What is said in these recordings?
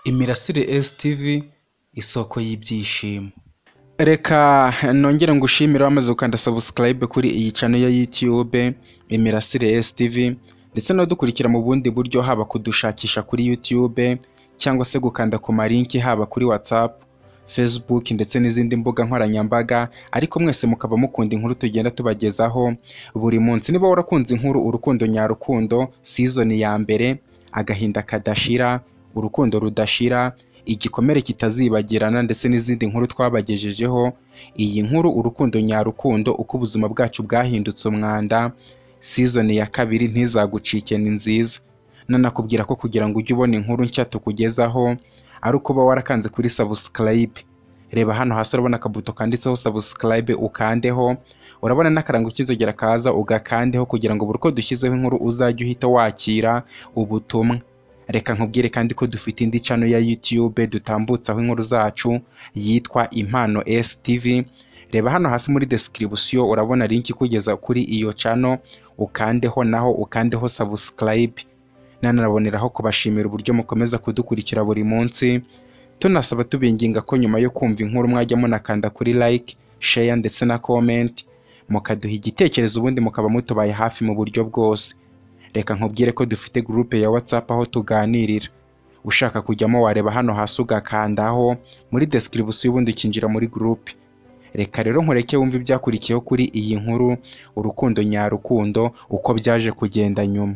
Imirasire STV isoko y'ibyishimo. Reka nongere ngushimire wamaze gukanda subscribe kuri iyi channel ya YouTube Imirasire STV, ndetse no dukurikira mu bundi buryo, haba kudushakisha kuri YouTube cyangwa se gukanda ku malinki haba kuri WhatsApp, Facebook ndetse n'izindi mbuga nkoranyambaga, ariko mwese mukaba mukunda inkuru tugenda tubagezaho buri munsi. Niba warakunze inkuru Urukundo Nyarukundo season ya mbere, Agahinda Kadashira, Urukundo Rudashira, Igikomere Kitazibagirana ndetse n'izindi nkuru twabagejejeho, iyi nkuru Urukundo Nyarukundo uko ubuzima bwacu bwahindutse umwanda season ya kabiri ntizagucike, ni nziza. Nanakubwira ko kugira ngo ujye ubona inkuru nshya tukugezaho ari uko uba warakanze kuri subscribe. Reba hano hasi urabona akabuto kanditseho subscribe, ukandeho. Urabona n'akarango k'inzogera kaza, ugakandeho kugira ngo buri uko dushyizeho inkuru uzajye uhita wakira ubutumwa. Reka nkubwire kandi ko dufite indi channel ya YouTube dutambutsaho inkuru zacu yitwa Impano STV. Reba hano hasi muri description urabona link kugeza kuri iyo channel, ukandeho naho ukandeho subscribe. Nanaboneraho kubashimira uburyo mukomeza kudukurikira buri munsi, tunasaba tubinginga ko nyuma yo kumva inkuru mwajya munakanda kuri like, share ndetse na comment, mukaduha igitekerezo ubundi mukaba mutubaye hafi mu buryo bwose. Reka nkubwire ko dufite groupe ya WhatsApp aho tuganirira. Ushaka kujyamo wareba hano hasi ugakandaho muri description ubundi kinjira muri groupe. Reka rero nkureke wumva ibyakurikiyeho kuri iyi nkuru Urukundo Nyarukundo uko byaje kugenda nyuma.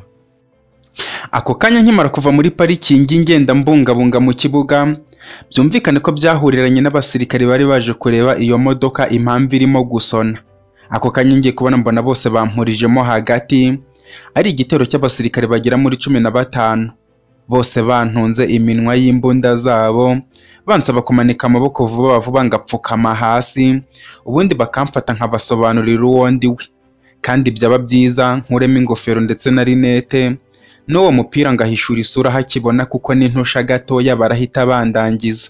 Ako kanya nkimara kuva muri parikingi ngenda mbungabunga mu kibuga, byumvikane ko byahuriranye n'abasirikare bari baje kureba iyo modoka impamvu irimo gusona. Ako kanya ngiye kubona mbona bose bampurijemo hagati, ari igitero cy'abasirikare bagera muri 15, bose bantunze iminwa y'imbunda zabo, bansaba kumanika amaboko vuba vuba ngapfukama hasi, ubundi bakamfata nkabasobanurira uwo ndiwe, kandi byaba byiza nkuremo ingofero ndetse na rinete, n'uwo mupira ngahishura isura hakibona kuko n'intusha gatoya barahita bandangiza.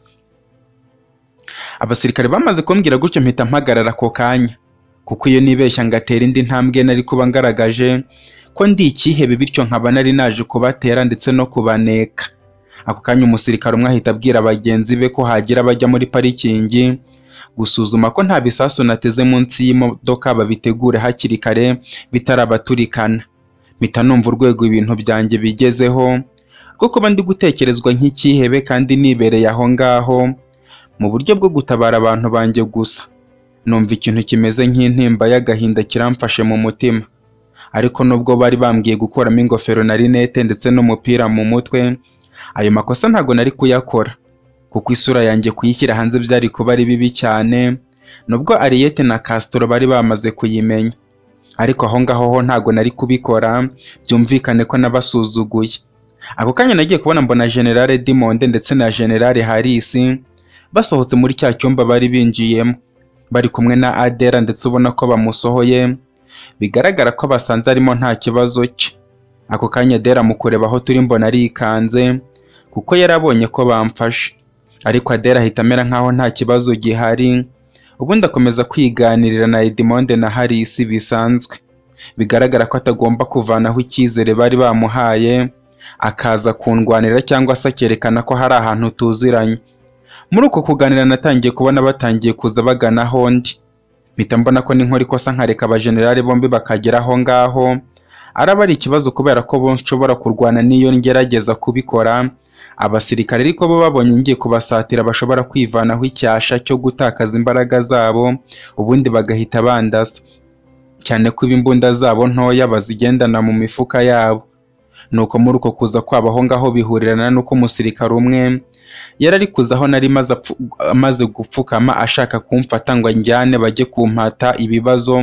Abasirikare bamaze kumbwira gutyo mpita mpagarara ako kanya, kuko iyo nibeshya ngatera indi ntambwe nari kuba ngaragaje ko ndi ikihebe, bityo nkaba nari naje kubatera ndetse no kubaneka. Ako kanya umusirikare umwe ahita abwira bagenzi be ko hagira bajya muri parikingi gusuzuma ko nta bisasu nateze munsi y'imodoka babitegure hakiri kare bitarabaturikana. Mpita numva urwego ibintu byanjye bigezeho rwo kuba ndi gutekerezwa nk'ikihebe kandi nibereye aho ngaho mu buryo bwo gutabara abantu banjye gusa. Numva ikintu kimeze nk'intimba y'agahinda kiramfashe mu mutima, ariko nubwo bari bambwiye gukuramo ingofero na rinete ndetse n'umupira mu mutwe, ayo makosa ntago nari kuyakora, kuko isura yanjye kuyishyira hanze byari kuba ari bibi cyane, nubwo Ariete na Castro bari bamaze kuyimenya. Ariko aho ngaho ho ntago nari kubikora, byumvikane ko nabasuzuguye. Ako kanya nagiye kubona mbona General Dimonde ndetse na General Harisi basohotse muri cya cyumba bari binjiyemo, bari kumwe na Adela ndetse ubona ko bamusohoye, bigaragara ko basanze arimo nta kibazo cye. Ako kanya Adela mu kureba aho turi mbona arikanze, kuko yarabonye ko bamfashe, ariko Adela ahita amera nkaho nta kibazo gihari, ubundi akomeza kwiganirira na Dimonde na Harisi bisanzwe. Bigaragara ko atagomba kuvanaho icyizere bari bamuhaye, akaza kundwanira cyangwa se akerekana ko hari ahantu tuziranye. Muri uko kuganira natangiye kubona batangiye kuza bagana aho ndi, mpita mbona ko n'inkora ikosa nkareka abajenerali bombi bakagera aho ngaho, araba ari ikibazo kubera ko bo nshobora kurwana n'iyo ngerageza kubikora. Abasirikare ariko bo babonye ngiye kubasatira bashobora kwivanaho icyasha cyo gutakaza imbaraga zabo, ubundi bagahita bandasa, cyane ko imbunda zabo ntoya bazigendana mu mifuka yabo. Nuko muri uko kuza kwabo aho ngaho bihurirana nuko umusirikare umwe yarari kuzaho nari maze gupfukama ashaka kumfata ngo njyane bajye kumpata ibibazo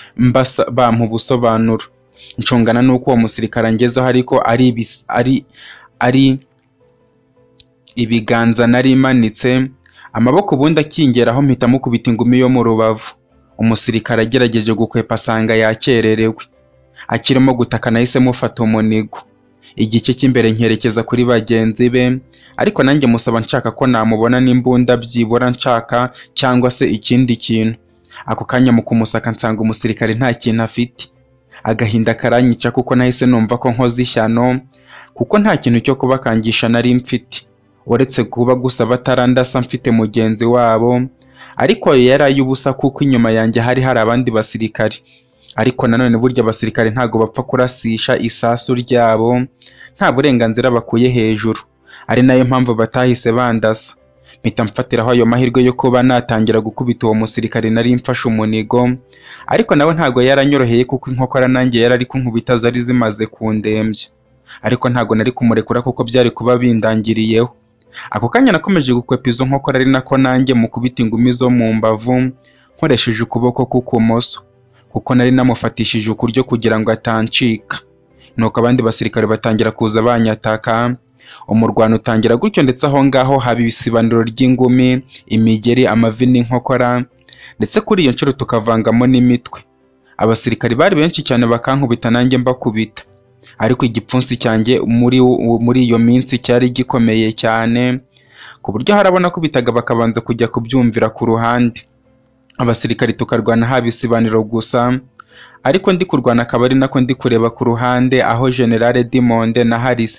bampa ubusobanuro. Ncungana nuko uwo musirikare angezeho ariko ari ibiganza nari imanitse, amaboko ubundi akingeraho mpita mukubita ingumi yo mu rubavu. Umusirikare agerageje gukwepa asanga yakererewe, akirimo gutaka nahise mufata umunigo, igice cy'imbere nkerekeza kuri bagenzi be, ariko nanjye musaba nshaka ko namubona n'imbunda byibura nshaka cyangwa se ikindi kintu. Ako kanya mu kumusaka nsanga umusirikare nta kintu afite. Agahinda karanyica kuko nahise numva ko nkoze ishyano, kuko nta kintu cyo kubakangisha nari mfite. uretse kuba gusa batarandasa mfite mugenzi wabo, ariko yari ay'ubusa kuko inyuma yanjye hari abandi basirikari. Ariko nanone burya abasirikare ntago bapfa kurasisha isasu ryabo nta burenganzira bakuye hejuru, ari nayo mpamvu batahise bandasa. Mpita mfatiraho ayo mahirwe yo kuba natangira gukubita uwo musirikare nari mfashe umunigo, ariko nawe ntago yaranyoroheye kuko inkokora nanjye yari ari kunkubita zari zimaze kundembya, ariko ntago nari kumurekura kuko byari kuba bindangiriyeho. Ako kanya nakomeje gukwepa izo nkokora ari nako nanjye mukubita ingumi zo mu mbavu nkoresheje ukuboko k'ukumoso, kuko nari namufatishije ukuryo kugira ngo atancika. Nuko abandi basirikare batangira kuza banyataka, umurwano utangira gutyo, ndetse aho ngaho haba isibaniro ry'ingumi, imigeri, amavi n'inkokora, ndetse kuri iyo nshuro tukavangamo n'imitwe. Abasirikari bari benshi cyane bakankubita nanjye mbakubita, ariko igipfunsi cyanjye muri iyo minsi cyari gikomeye cyane ku buryo harabona kubitaga bakabanza kujya kubyumvira ku ruhande. Abasirikari tukarwana haba isibaniro gusa, ariko ndi kurwana akaba ari nako ndi kureba ku ruhande aho General Dimonde na Harris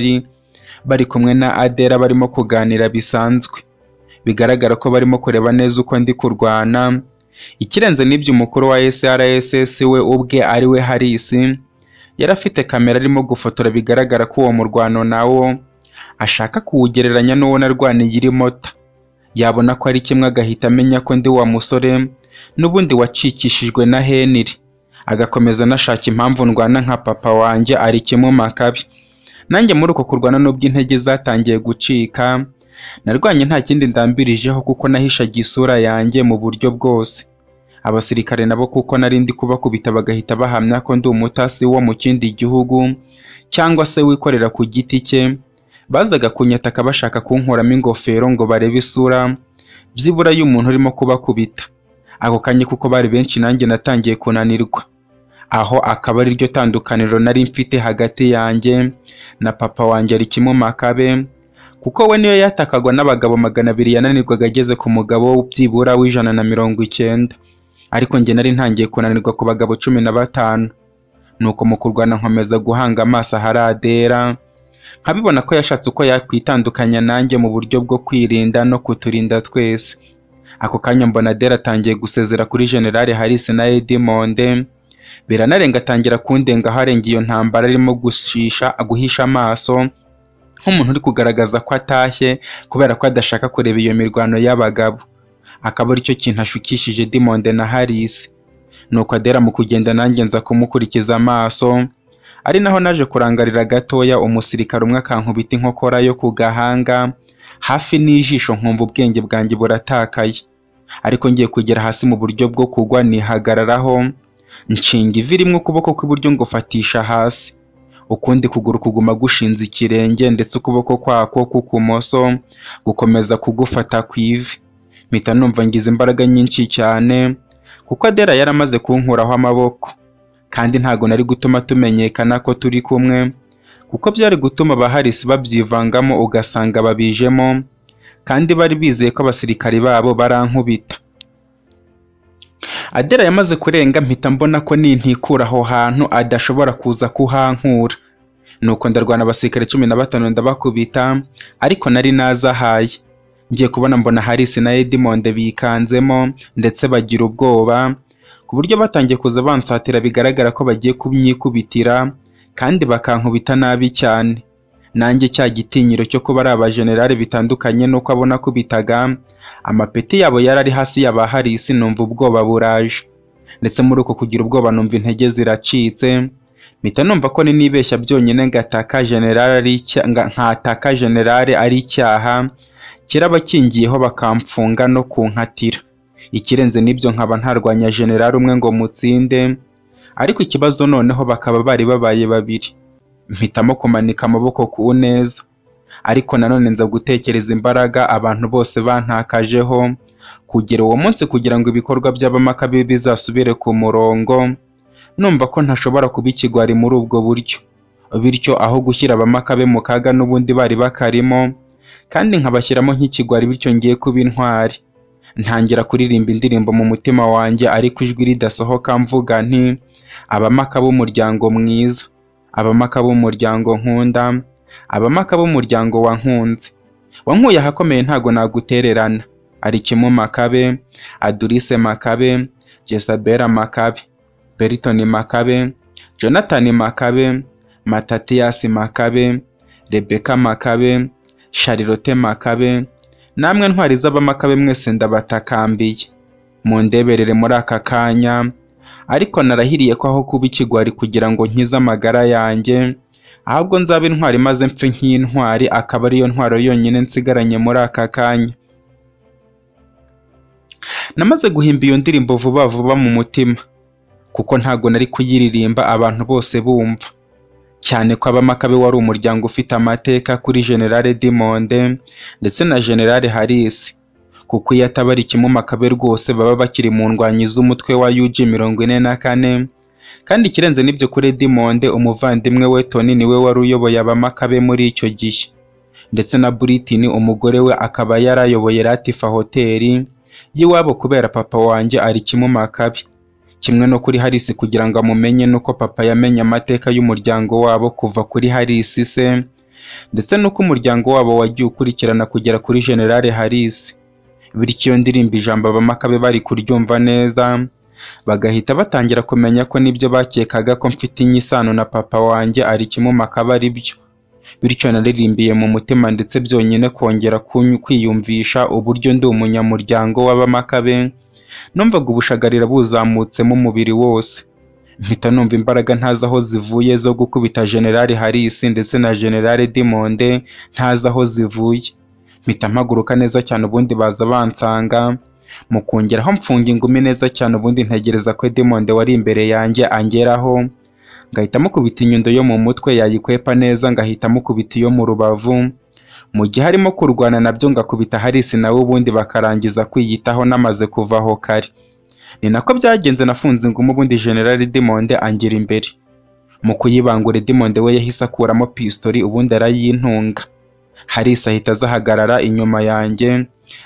bari kumwe na Adela barimo kuganira bisanzwe. Bigaragara ko barimo kureba neza uko ndi kurwana. Ikirenze n'ibyo, umukuru wa SRSS we ubwe ari we Harris yari afite kamera arimo gufotora. Bigaragara ko uwo murwano nawo ashaka kuwugereranya n'uwo narwaniye iri mota, yabona ko ari kimwe agahita amenya ko ndi wa musore n'ubundi wacikishijwe na Henry, agakomeza anashaka impamvu ndwana nka papa wanjye ari kimwe makabi. Nanjye muri uko kurwana n'ubwo intege zatangiye gucika, narwanye nta kindi ndambirijeho kuko nahishaga isura yanjye mu buryo bwose. Abasirikare nabo kuko nari ndi kubakubita bagahita bahamya ko ndi umutasi wo mu kindi gihugu cyangwa se wikorera ku giti cye, bazaga kunyataka bashaka kunkuramo ingofero ngo barebe isura byibura y'umuntu urimo kubakubita. Ako kanya kuko bari benshi nanjye natangiye kunanirwa, aho akaba ari ryo tandukaniro nari mfite hagati yanjye na papa wanjye ari kimwe makabe, kuko we niyo yatakagwa n'abagabo 200 yananirwaga ageze ku mugabo byibura w'190, ariko njye nari ntangiye kunanirwa ku bagabo 15. Nuko mu kurwana nkomeza guhanga amaso ahari Adela, nkabibona ko yashatse uko yakwitandukanya nanjye mu buryo bwo kwirinda no kuturinda twese. Ako kanya mbona Adela atangiye gusezera kuri General Harris na Dimonde, biranarenga atangira kundenga harenga iyo ntambara arimo guhisha amaso nk'umuntu uri kugaragaza ko atashye kubera ko adashaka kureba iyo mirwano y'abagabo. Akaba ari cyo kintu ashukishije Dimonde na Harris. Nuko Adela mu kugenda nanjye nza kumukurikiza amaso, ari naho naje kurangarira gatoya umusirikare umwe akankubita inkokora yo ku gahanga hafi n'ijisho, nkumva ubwenge bwanjye buratakaye. Ariko ngiye kugera hasi mu buryo bwo kugwa nihagararaho, nshinga ivi rimwe ukuboko kw'iburyo ngofatisha hasi, ukundi kuguru kuguma gushinze ikirenge, ndetse ukuboko kwako k'ukumoso gukomeza kugufata ku ivi. Mpita numva ngize imbaraga nyinshi cyane kuko Adela yaramaze kunkuraho amaboko, kandi ntago nari gutuma tumenyekana ko turi kumwe, kuko byari gutuma ba Harris babyivangamo ugasanga babijemo, kandi bari bizeye ko abasirikari babo barankubita. Adela yamaze kurenga, mpita mbona ko nintikura aho hantu adashobora kuza kuhankura. Nuko ndarwana abasirikare 15 ndabakubita, ariko nari nazahaye. Ngiye kubona mbona Harris na Dimonde bikanzemo ndetse bagira ubwoba, ku buryo batangiye kuza bansatira. Bigaragara ko bagiye kumyikubitira kandi bakankubita nabi cyane. Nanjye cya gitinyiro cyo kuba ari abajenerali bitandukanye nuko abona kubitaga, amapeti yabo yarari hasi y'aba Harris, numva ubwoba buraje. Ndetse muri uko kugira ubwoba numva intege ziracitse, mpita numva ko nibeshya byonyine ngataka generale ari icyaha kiraba kingiyeho bakamfunga no kunkatira. Ikirenze n'ibyo nkaba ntarwanya generale umwe ngo mutsinde, ariko ikibazo noneho bakaba bari babaye babiri. Mpitamo kumanika amaboko ku neza, ariko nanone nza gutekereza imbaraga abantu bose bantakajeho kugera uwo munsi kugira ngo ibikorwa by'abamakabe bizasubire ku murongo. Numva ko ntashobora kuba ikigwari muri ubwo buryo, bityo aho gushyira abamakabe mu kaga n'ubundi bari bakarimo, kandi nkabashyiramo nk'ikigwari, bityo ngiye kuba intwari. Ntangira kuririmba indirimbo mu mutima wanjye, ariko ijwi ridasohoka, mvuga nti abamakabe b'umuryango mwiza, abamakabe b'umuryango nkunda, abamakabe b'umuryango wankunze. wankuye ahakomeye ntago nagutererana. Arikimu Makabe, Adurise Makabe, Jezabela Makabe, Beriton Makabe, Jonathan Makabe, Matatias Makabe, Rebecca Makabe, Charlotte Makabe, namwe ntwari z'abamakabe mwese ndabatakambiye mundeberere muri aka kanya. Ariko narahiriye ko aho kuba ikigwari kugira ngo nkize amagara yanjye, ahubwo nzaba intwari maze mpfe nk'intwari, akaba ariyo ntwaro yonyine nsigaranye muri aka kanya. Namaze guhimba iyo ndirimbo vuba vuba mu mutima, kuko ntago nari kuyiririmba abantu bose bumva, cyane ko abamakabe wari umuryango ufite amateka kuri General Diamond ndetse na General Harris, kuko iyo ataba Arikimu Makabe rwose baba bakiri mu ndwanyi z'umutwe wa UG44. Kandi ikirenze n'ibyo kuri Diamond, umuvandimwe we Tony niwe wari uyoboye abamakabe muri icyo gihe, ndetse na Britney umugore we akaba yarayoboye Latifa Hotel y'iwabo kubera papa wanjye Arikimu Makabe. Kimwe no kuri Harris kugira ngo amumenye nuko papa yamenye amateka y'umuryango wabo kuva kuri Harris se, ndetse nuko umuryango wabo wagiye ukurikirana kugera kuri General Harris. Bityo ndirimba ijambo abamakabe bari kuryumva neza, bagahita batangira kumenya ko nibyo bakekaga ko mfite inyisano na papa wanjye Arikimu Makabe ari byo. Bityo naririmbiye mu mutima, ndetse byonyine kongera kwiyumvisha uburyo ndi umunyamuryango w'abamakabe, numvaga ubushagarira buzamutsemo umubiri wose. Mpita numva imbaraga ntazi aho zivuye zo gukubita General Harris ndetse na General Diamond ntazi aho zivuye. Mpita mpaguruka neza cyane, ubundi baza bansanga mu kongeraho mfunga ingumi neza cyane, ubundi ntegereza ko Diamond wari imbere yanjye angeraho, ngahita mukubita inyundo yo mu mutwe yayikwepa neza, ngahita mukubita iyo mu rubavu. Mu gihe harimo kurwana nabyo ngakubita Harris nawe, ubundi bakarangiza kwiyitaho namaze kuvaho kare. Ni nako byagenze, nafunze ingumi ubundi General Diamond angera imbere. Mu kuyibangura Diamond we yahise akuramo pistoli ubundi arayintunga. Harris ahita azahagarara inyuma yanjye,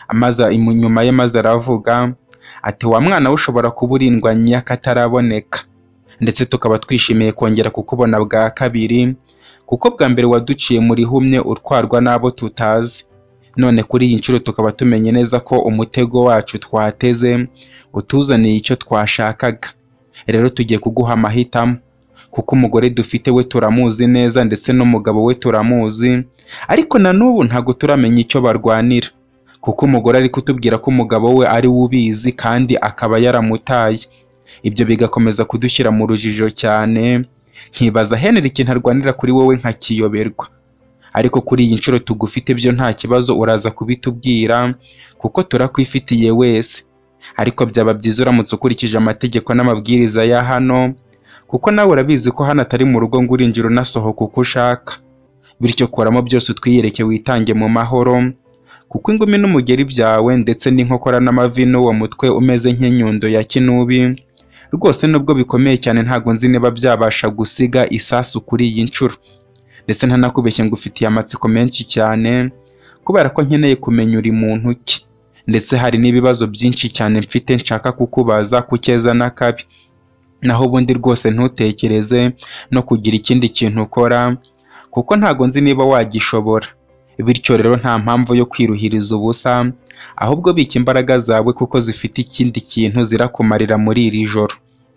inyuma ye maze aravuga ati wa mwana we ushobora kuba urindwanya kataraboneka, ndetse tukaba twishimiye kongera kukubona bwa kabiri, kuko bwa mbere waduciye muri humye utwarwa n'abo tutazi. None kuri iyi nshuro tukaba tumenye neza ko umutego wacu twateze utuzaniye icyo twashakaga. Rero tugiye kuguha amahitamo, kuko umugore dufite we turamuzi neza, ndetse n'umugabo we turamuzi, ariko na n'ubu ntago turamenya icyo barwanira, kuko umugore ari kutubwira ko umugabo we ari ubizi kandi akaba yaramutaye. Ibyo bigakomeza kudushyira mu rujijo cyane, nkibaza Henry ikintu arwanira kuri wowe nkakiyoberwa. Ariko kuri iyi nshuro tugufite byo nta kibazo, uraza kubitubwira kuko turakwifitiye wese. Ariko byaba byiza uramutse ukurikije amategeko n'amabwiriza ya hano, kuko nawe urabizi ko hano atari mu rugo ngo urinjira unasohoka uko ushaka. Bityo kuramo byose utwiyereke witange mu mahoro, kuko ingumi n'umugeri byawe ndetse n'inkokora n'amavi n'uwo mutwe umeze nk'inyundo ya kinubi rwose nubwo bikomeye cyane, ntago nzi niba byabasha gusiga isasu kuri iyi nshuro. Ndetse ntanakubeshye ngo ufitiye amatsiko menshi cyane, kubera ko nkeneye kumenya uri muntu ki, ndetse hari n'ibibazo byinshi cyane mfite nshaka kukubaza ku cyeza n'akabi. Naho ubundi rwose ntutekereze no kugira ikindi kintu ukora, kuko ntago nzi niba wagishobora. Bityo rero nta mpamvu yo kwiruhiriza ubusa, ahubwo bika imbaraga zawe kuko zifite ikindi kintu zirakumarira muri iri joro.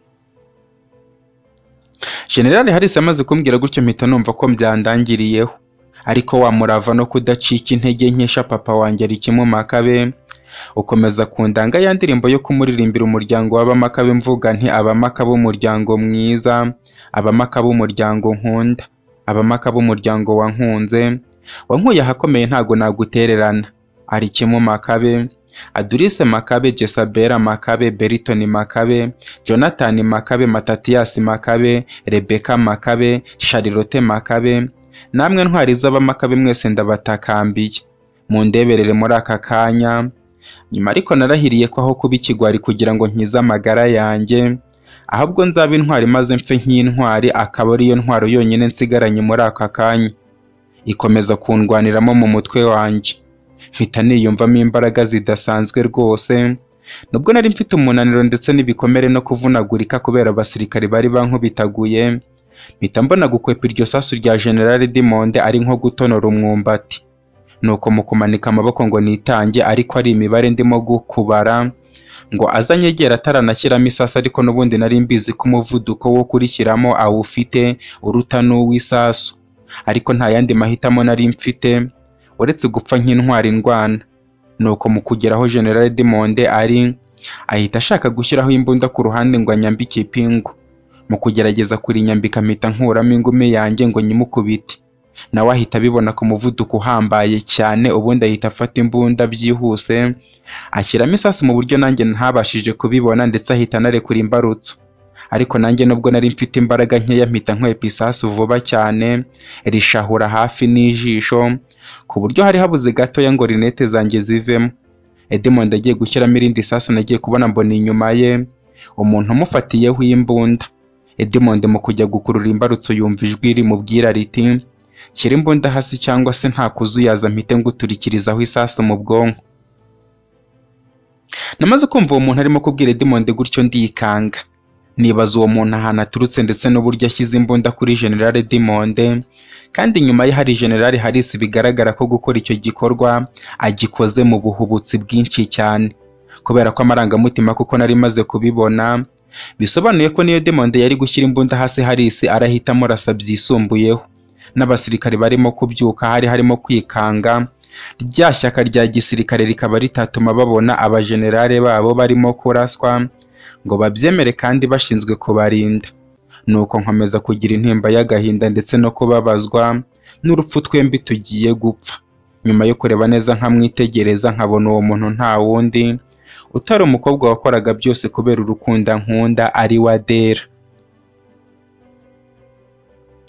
General Harris amaze kumbwira gutyo mpita numva ko byandangiriyeho, ariko wamurava no kudacika intege nkesha papa wanjye Arikimu Makabe, ukomeza kundanga ya ndirimbo yo kumuririmbira umuryango w'abamakabe mvuga nti abamakabe umuryango mwiza, abamakabe umuryango nkunda, abamakabe umuryango wankunze, wankuye ahakomeye ntago nagutererana. Arikimu Makabe, Adurise Makabe, Jezabela Makabe, Beriton Makabe, Jonathan Makabe, Matatias Makabe, Rebecca Makabe, Charlotte Makabe, namwe ntwari z'abamakabe mwese ndabatakambiye mundeberere muri aka kanya. Nyuma ariko narahiriye ko aho kuba ikigwari kugira ngo nkize amagara yanjye, ahubwo nzaba intwari maze mpfe nk'intwari, akaba ariyo ntwaro yonyine nsigaranye muri aka kanya. Ikomeza kundwaniramo mu mutwe wanjye, mpita niyumvamo imbaraga zidasanzwe rwose, nubwo nari mfite umunaniro ndetse n'ibikomere no kuvunagurika kubera abasirikare bari bankubitaguye. Mpita mbona gukwepa iryo sasu rya General Diamond ari nko gutonora umwumbati. nuko mu kumanika amaboko ngo nitange, ariko ari imibare ndimo gukubara, ngo azanyegera ataranashyiramo isasu, ariko n'ubundi nari mbizi ko umuvuduko wo kurishyiramo awufite uruta n'uw'isasu, ariko nta yandi mahitamo nari mfite uretse gupfa nk'intwari ndwana. Nuko mu kugeraho General Diamond ari, ahita ashaka gushyiraho imbunda ku ruhande ngo anyambike ipingu. Mu kugerageza kurinyambika mpita nkuramo ingumi yanjye ngo nyimukubite, nawe ahita abibona ku muvuduko uhambaye cyane, ubundi ahita afata imbunda byihuse ashyiramo isasu mu buryo nanjye ntabashije kubibona, ndetse ahita anarekura imbarutso. Ariko nanjye nubwo nari mfite imbaraga nkeya mpita nkwepa isasu vuba cyane rishahura hafi n'ijisho, ku buryo hari habuze gatoya ngo rinete zanjye zivemo. Diamond agiye gushyiramo irindi sasu nagiye kubona mbona inyuma ye umuntu umufatiyeho imbunda. Diamond mu kujya gukurura imbarutso yumva ijwi rimubwira riti, shyira imbunda hasi cyangwa se nta kuzuyaza mpite nguturikirizaho isasu mu bwonko. Namaze kumva uwo muntu arimo kubwira Diamond gutyo ndikanga, nibaza uwo muntu ahantu aturutse ndetse n'uburyo ashyize imbunda kuri General Diamond, kandi nyuma ye hari General Harris bigaragara ko gukora icyo gikorwa agikoze mu buhubutsi bwinshi cyane, kubera ko amarangamutima kuko nari maze kubibona bisobanuye ko niyo Diamond yari gushyira imbunda hasi Harris arahita amurasa byisumbuyeho. N'abasirikare barimo kubyuka hari harimo kwikanga, rya shyaka rya gisirikare rikaba ritatuma babona abajenerale babo barimo kuraswa ngo babyemere kandi bashinzwe kubarinda. Nuko nkomeza kugira intimba y'agahinda ndetse no kubabazwa n'urupfu twembi tugiye gupfa. Nyuma yo kureba neza nkamwitegereza nkabona uwo muntu nta wundi utari umukobwa wakoraga byose kubera urukundo nkunda ari wa Adele.